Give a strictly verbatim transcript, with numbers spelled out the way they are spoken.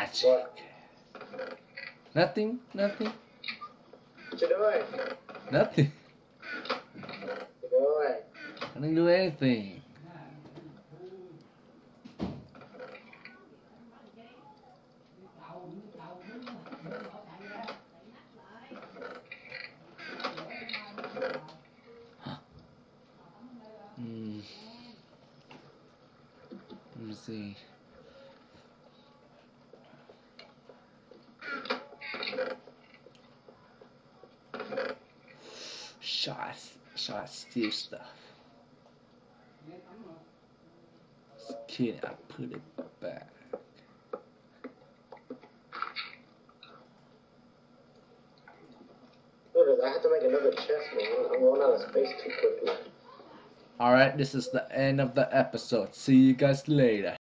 Magic. What? Nothing, nothing, What you doing? nothing. What you doing? I didn't do anything. Hmm. Let me see. Shots, shots, steal stuff. Just kidding, I put it back. Look, I have to make another chest, man. I'm running out of space too quickly. Alright, this is the end of the episode. See you guys later.